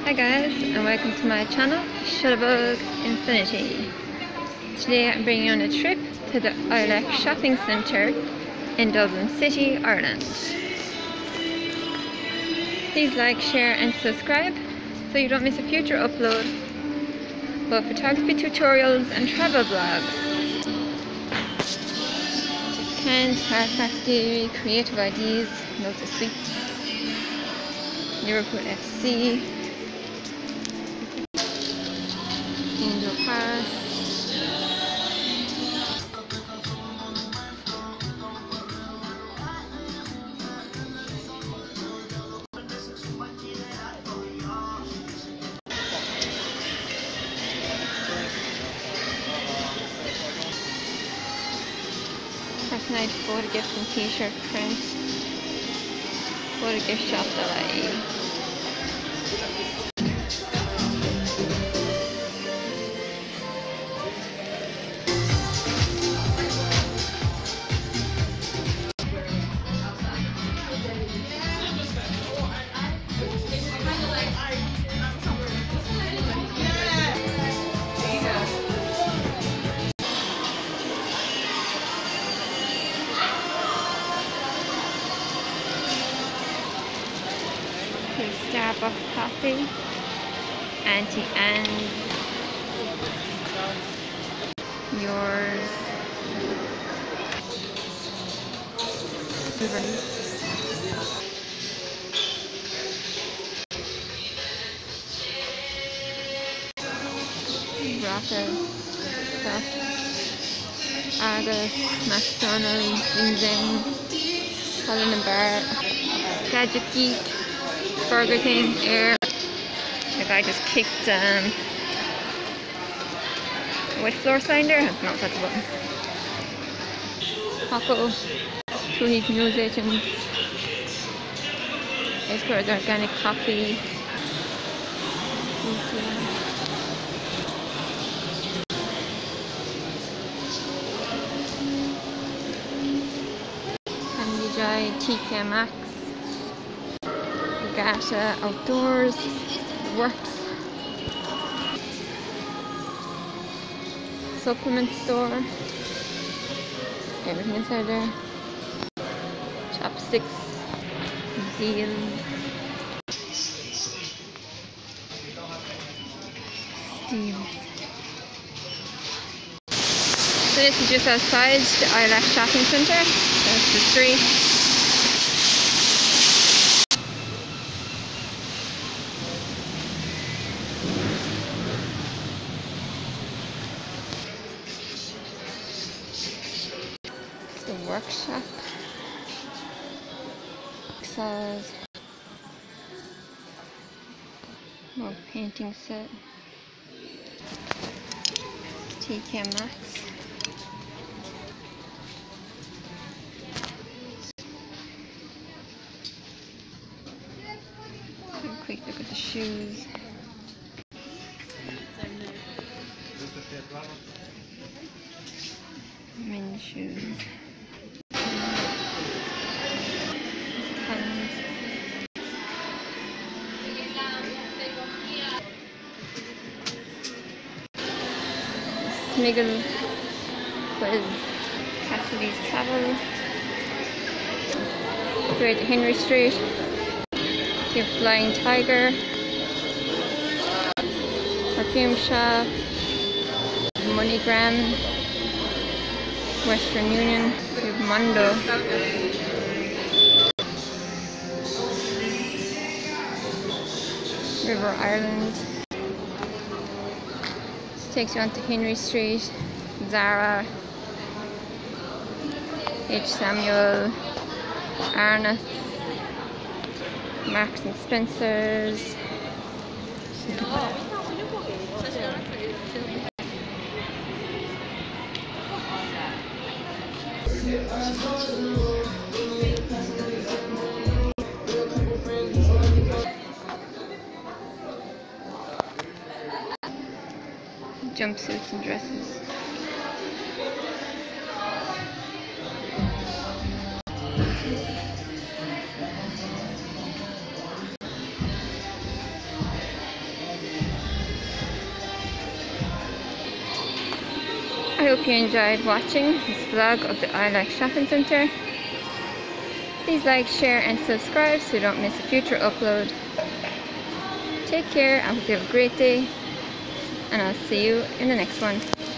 Hi guys, and welcome to my channel, ShutterBug Infinity. Today I'm bringing you on a trip to the Ilac Shopping Centre in Dublin City, Ireland. Please like, share and subscribe so you don't miss a future upload of photography tutorials and travel vlogs. Cans, hard factory, creative ideas, lots of sweets, Liverpool FC, Angel Pass, personalised photo gifts and t-shirt print, photo gift shop.ie. Starbucks coffee, Auntie Anne's, yours, River Rocket, Argos, McDonald's, Zing Zing, Holland & Bar, Gadget Geek, Burger King, Air. The guy just kicked a wet floor sign there. No, that's a button. Paco, two heat news agents, Square's organic coffee, Candy Dry, TK Maxx, Gata Outdoors, Works, supplement store, everything inside there, chopsticks, Zeal, Steve's. So this is just outside the Ilac Shopping Centre, that's the street. The workshop, saws, more painting set, TK Maxx, have a quick look at the shoes. Men's shoes. Smiggle, Quiz, Cassidy's Travel, Great Henry Street, the Flying Tiger, Perfume Shop, MoneyGram, Western Union, we have Mondo, River Ireland. Takes you onto Henry Street, Zara, H. Samuel, Arnott, Marks and Spencer's, jumpsuits and dresses. hope you enjoyed watching this vlog of the Ilac Shopping Centre. Please like, share and subscribe so you don't miss a future upload. Take care, I hope you have a great day, and I'll see you in the next one.